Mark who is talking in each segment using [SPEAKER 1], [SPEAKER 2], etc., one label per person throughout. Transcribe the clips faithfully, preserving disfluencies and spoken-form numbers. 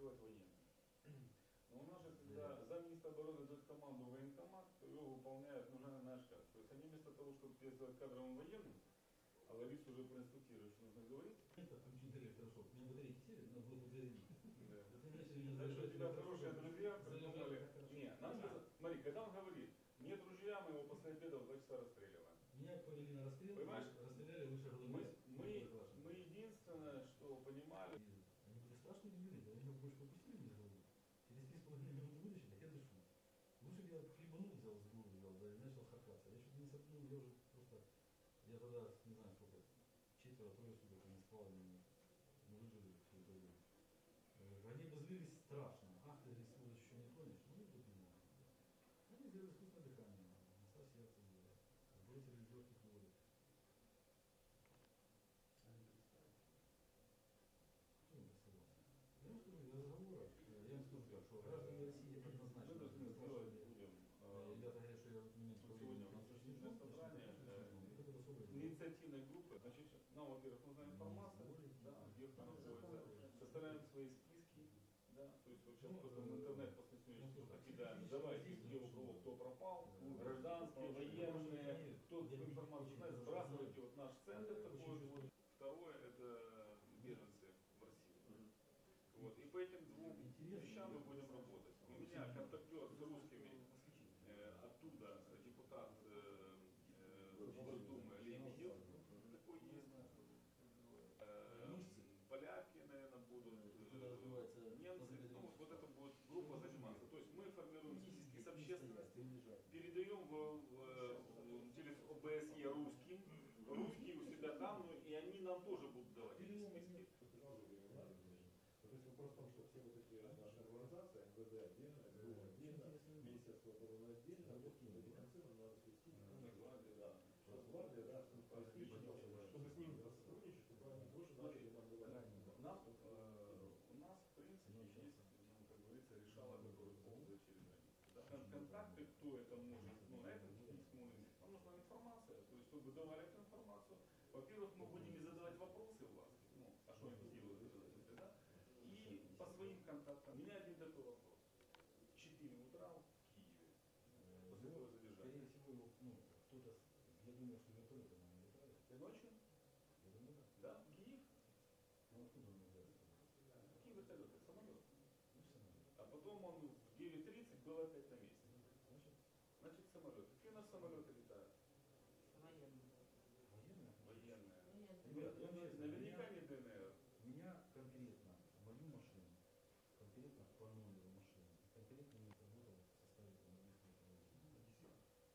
[SPEAKER 1] працювати воєнним. Но у нас же, когда замминистра обороны дает команду военкомат, то его выполняет нужна наш штат. То есть они вместо того, чтобы сделать кадровым военным, а Ларису уже проинструктирует, что нужно говорить.
[SPEAKER 2] Это включить хорошо. У меня батарейки сели, надо было зарядить.
[SPEAKER 1] Так что у тебя хорошие друзья придумали. Не, нам сказали, смотри, когда он говорит, нет ружья, мы его после обеда в два часа расстреливаем.
[SPEAKER 2] Меня повели на расстрел,
[SPEAKER 1] Понимаешь?
[SPEAKER 2] расстреляли выше головы.
[SPEAKER 1] Мы, мы, мы единственное, что понимали.
[SPEAKER 2] Они были страшно удивлены, они меня больше попустили мне голову. Через три с половиной минуты вытащили, так я дышу. Лучше бы я хлебанул, взял с голову, взял, да, и начал харкаться. Я чуть не сопнул, я уже просто, я тогда, не знаю сколько, четверо-трое суток не спал, не, не выжили все это время. Они позлились страшно. Ах, ты рисуешь, еще не тонешь, ну не тут не надо. Они сделали искусственное дыхание, массаж сердца сделали, сбросили из легких воды. Что не представился? Я вам скажу, из разговора, я вам скажу так, что граждане России однозначно.
[SPEAKER 1] Мы должны сделать будем.
[SPEAKER 2] Ребята говорят, что я вот меня
[SPEAKER 1] Сегодня у нас общественное собрание инициативной группы. Значит, нам, во-первых, нужна информация, да, где кто находится. Составляем свои списки, да, то есть вот сейчас просто в интернет после сегодняшнего покидаем, давайте, где у кого кто пропал, гражданские, военные, кто эту информацию знает, сбрасывайте вот наш центр такой вот. Второе, это беженцы в России. Вот, и по этим двум вещам мы будем работать. У меня контактер с русскими, э, оттуда депутат э, э, Госдумы Лебедев, такой есть. Э, поляки, наверное, будут, э, немцы. Ну, вот это будет группа заниматься. То есть мы формируем списки с общественностью, передаем в, в, в через ОБСЕ русским, русские у себя там, ну, и они нам тоже будут давать эти списки.
[SPEAKER 3] То есть вопрос в том, что все вот эти наши организации, эм вэ дэ отдельно, эс бэ у отдельно, Министерство обороны отдельно, вот эти концы нам надо свести. Да. Гвардия, да, чтобы с ними сотрудничать, чтобы они тоже начали нам давать.
[SPEAKER 1] У нас, э, у нас в принципе, есть, ну, как говорится, решала, который ползает через границу. Да? Контакты, кто это может, ну, на этом техническом уровне, нам нужна информация, то есть, чтобы давали эту информацию. Во-первых, мы будем задавать вопросы у вас, ну, а что они делают, да? И по своим контактам. У меня один такой вопрос. четыре утра в Киеве. После этого задержания.
[SPEAKER 2] Скорее всего, ну, кто-то, я думаю, что вертолеты нам летали.
[SPEAKER 1] Ты ночью?
[SPEAKER 2] Я думаю, да.
[SPEAKER 1] Да? В Киев?
[SPEAKER 2] Ну, откуда он взялся?
[SPEAKER 1] Какие вертолеты? Самолет.
[SPEAKER 2] Ну, самолет.
[SPEAKER 1] А потом он в девять тридцать был опять на месте.
[SPEAKER 2] Значит,
[SPEAKER 1] Значит, самолет. Какие у нас самолеты летают?
[SPEAKER 4] Военные.
[SPEAKER 2] военные?
[SPEAKER 1] Военные.
[SPEAKER 2] Ребят, я вам честно,
[SPEAKER 1] Наверняка
[SPEAKER 2] меня,
[SPEAKER 1] не ДНР.
[SPEAKER 2] меня конкретно, мою машину, конкретно по номеру машины, конкретно не работал в составе командирского руководителя.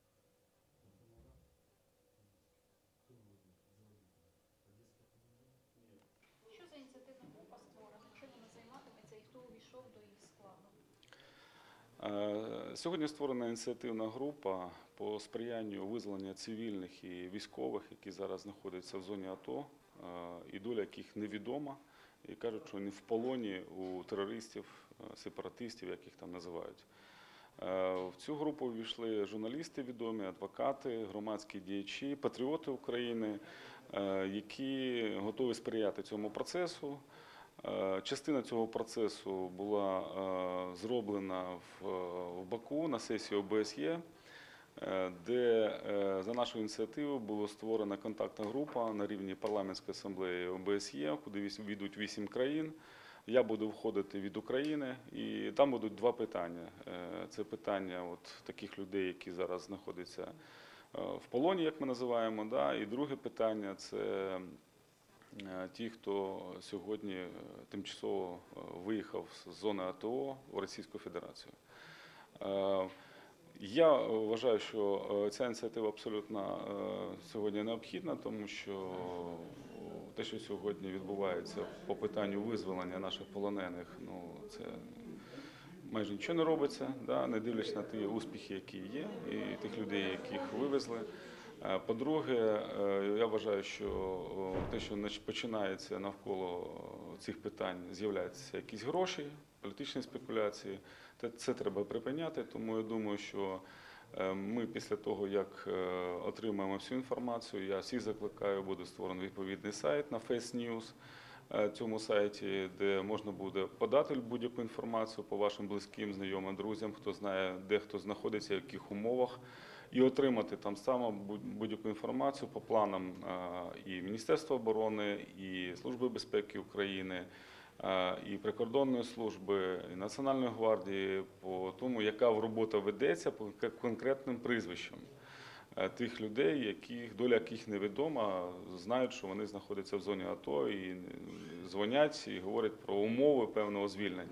[SPEAKER 2] Кто вводит? Заводитель? Одесский командир?
[SPEAKER 1] Нет.
[SPEAKER 5] Що за ініціативна група створена? Чим вона займатиметься і хто увійшов до її складу?
[SPEAKER 6] Сьогодні створена ініціативна група по сприянню визволення цивільних і військових, які зараз знаходяться в зоні АТО, і доля яких невідома, і кажуть, що вони в полоні у терористів, сепаратистів, як їх там називають. В цю групу увійшли журналісти відомі, адвокати, громадські діячі, патріоти України, які готові сприяти цьому процесу. Частина цього процесу була зроблена в Баку на сесії О Б С Є, де за нашою ініціативою була створена контактна група на рівні парламентської асамблеї О Б С Є, куди війдуть вісім країн. Я буду входити від України, і там будуть два питання. Це питання от таких людей, які зараз знаходяться в полоні, як ми називаємо, да? І друге питання – це ті, хто сьогодні тимчасово виїхав з зони А Т О в Російську Федерацію. Я вважаю, що ця ініціатива абсолютно сьогодні необхідна, тому що те, що сьогодні відбувається по питанню визволення наших полонених, ну, це майже нічого не робиться, да, не дивлячись на ті успіхи, які є, і тих людей, яких вивезли. По-друге, я вважаю, що те, що починається навколо цих питань, з'являються якісь гроші, політичні спекуляції, це треба припиняти, тому я думаю, що ми після того, як отримаємо всю інформацію, я всіх закликаю, буде створений відповідний сайт на Face News, е, цьому сайті, де можна буде подати будь-яку інформацію по вашим близьким, знайомим, друзям, хто знає, де хто знаходиться, в яких умовах, і отримати там само будь-яку інформацію по планам і Міністерства оборони, і Служби безпеки України, і Прикордонної служби, і Національної гвардії, по тому, яка робота ведеться по конкретним прізвищам тих людей, яких, доля яких невідома, знають, що вони знаходяться в зоні АТО, і дзвонять, і говорять про умови певного звільнення.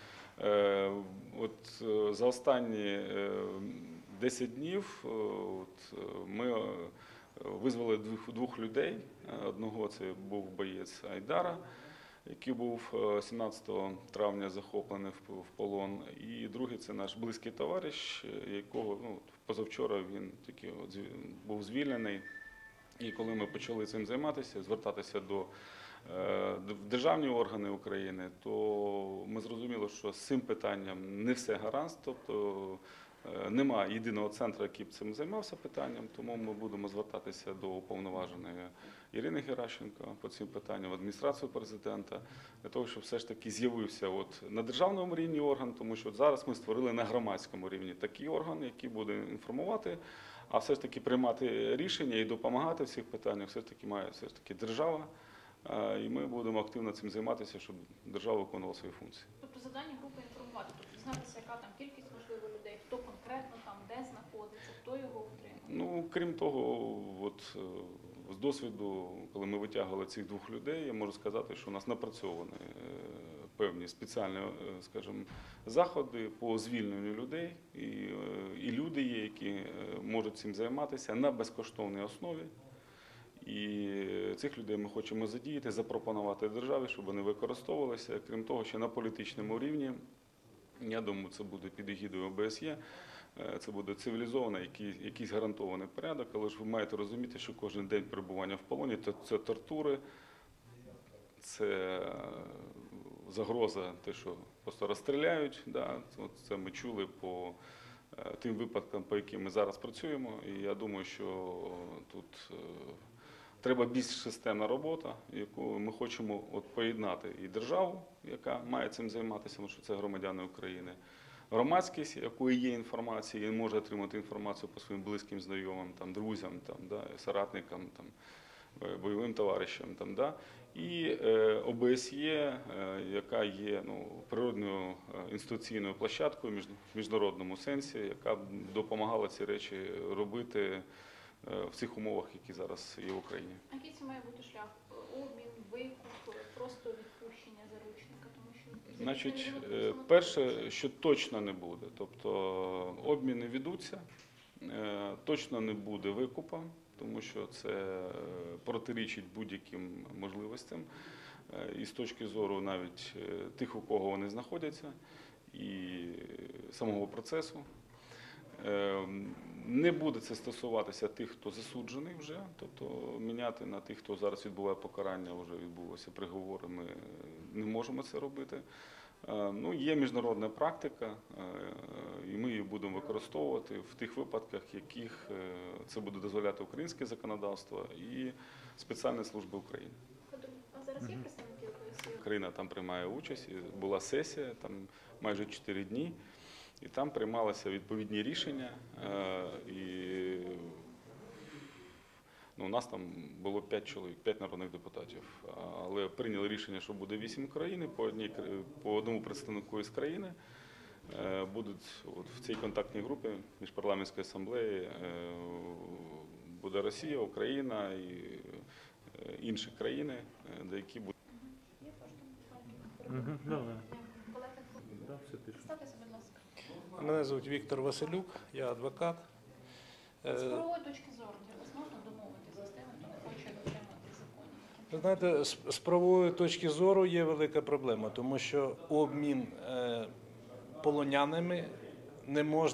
[SPEAKER 6] От за останні десять днів от, ми визвали двох, двох людей. Одного це був боєць Айдара, який був сімнадцятого травня захоплений в полон. І другий це наш близький товариш, якого ну, позавчора він тільки от був звільнений. І коли ми почали цим займатися, звертатися до державні органи України, то ми зрозуміли, що з цим питанням не все гаразд. Тобто нема єдиного центру, який б цим займався питанням, тому ми будемо звертатися до уповноваженої Ірини Геращенко по цим питанням, в адміністрацію президента, для того, щоб все ж таки з'явився от на державному рівні орган, тому що от зараз ми створили на громадському рівні такий орган, який буде інформувати, а все ж таки приймати рішення і допомагати в цих питаннях все ж таки має все ж таки держава. І ми будемо активно цим займатися, щоб держава виконувала свої функції.
[SPEAKER 5] Тобто завдання групи інформувати, тобто дізнатися, яка там кількість можливо людей, хто конкретно там, де знаходиться, хто його утримує?
[SPEAKER 6] Ну, крім того, от, з досвіду, коли ми витягували цих двох людей, я можу сказати, що у нас напрацьовані певні спеціальні, скажімо, заходи по звільненню людей. І, і люди є, які можуть цим займатися на безкоштовній основі. І цих людей ми хочемо задіяти, запропонувати державі, щоб вони використовувалися. Крім того, ще на політичному рівні, я думаю, це буде під егідою О Б С Є, це буде цивілізований, який, якийсь гарантований порядок, але ж ви маєте розуміти, що кожен день перебування в полоні – це тортури, це загроза, те, що просто розстріляють. Да? Це ми чули по тим випадкам, по яким ми зараз працюємо, і я думаю, що тут треба більш системна робота, яку ми хочемо от поєднати і державу, яка має цим займатися, тому що це громадяни України, громадськість, якої є інформація, і може отримати інформацію по своїм близьким знайомим, там, друзям, там, да, соратникам, там, бойовим товаришам. Там, да, і е, О Б С Є, е, яка є ну, природною інституційною площадкою в міжнародному сенсі, яка допомагала ці речі робити в цих умовах, які зараз є в Україні.
[SPEAKER 5] А який це має бути шлях? Обмін, викуп, просто відпущення заручника? Тому що
[SPEAKER 6] Значить, перше, що точно не буде, тобто обміни ведуться, точно не буде викупу, тому що це протирічить будь-яким можливостям. І з точки зору навіть тих, у кого вони знаходяться, і самого процесу. Не буде це стосуватися тих, хто засуджений вже, тобто міняти на тих, хто зараз відбуває покарання, вже відбулося приговори, ми не можемо це робити. Ну, є міжнародна практика, і ми її будемо використовувати в тих випадках, в яких це буде дозволяти українське законодавство і спеціальні служби України.
[SPEAKER 5] А зараз є представники О Б С Є?
[SPEAKER 6] Україна там приймає участь, була сесія, там майже чотири дні. І там приймалися відповідні рішення, і ну, у нас там було п'ять чоловік, п'ять народних депутатів, але прийняли рішення, що буде вісім країн, по, одній, по одному представнику із країни будуть от, в цій контактній групі міжпарламентської асамблеї буде Росія, Україна і інші країни, де які будуть.
[SPEAKER 5] Є кожен?
[SPEAKER 3] Добре.
[SPEAKER 5] Колеги, представтеся, будь ласка.
[SPEAKER 4] Мене звуть Віктор Василюк, я адвокат.
[SPEAKER 5] З правової точки зору, для вас можна домовитися з тими, хто не хоче дотримати законів?
[SPEAKER 4] Ви знаєте, з з правової точки зору є велика проблема, тому що обмін е, полоняними не можна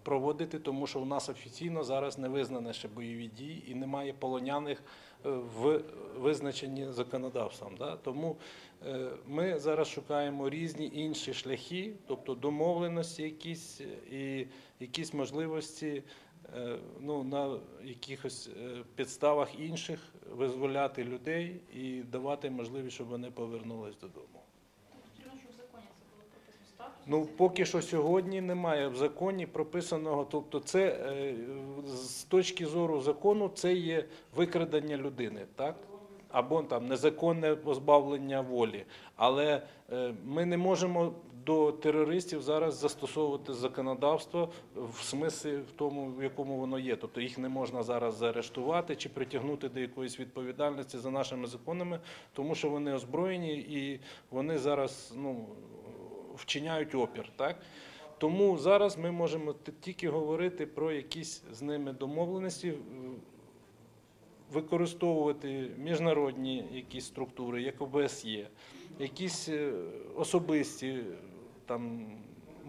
[SPEAKER 4] проводити, тому що у нас офіційно зараз не визнане ще бойові дії і немає полонених е, в визначенні законодавством. Да? Тому е, ми зараз шукаємо різні інші шляхи, тобто домовленості якісь і якісь можливості е, ну, на якихось е, підставах інших визволяти людей і давати можливість, щоб вони повернулись додому.
[SPEAKER 5] Потрібно, щоб в законі це було прописано статус.
[SPEAKER 4] Ну,
[SPEAKER 5] цих
[SPEAKER 4] поки
[SPEAKER 5] людей.
[SPEAKER 4] що сьогодні немає в законі прописаного, тобто це е, з точки зору закону це є викрадення людини, так? Або там незаконне позбавлення волі. Але е, ми не можемо до терористів зараз застосовувати законодавство в смислі в тому, в якому воно є. Тобто їх не можна зараз заарештувати чи притягнути до якоїсь відповідальності за нашими законами, тому що вони озброєні і вони зараз, ну, вчиняють опір, так? Тому зараз ми можемо т- тільки говорити про якісь з ними домовленості, е, використовувати міжнародні якісь структури, як О Б С Є, якісь е, особисті там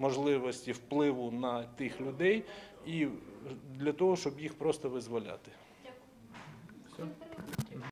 [SPEAKER 4] можливості впливу на тих людей і для того, щоб їх просто визволяти.